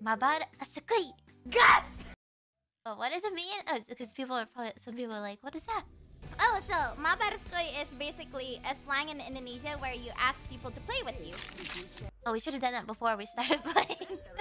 mabar, skuy. Gus! Oh, what does it mean? Oh, because some people are like, what is that? Oh, so mabar skuy is basically a slang in Indonesia where you ask people to play with you. Oh, we should have done that before we started playing.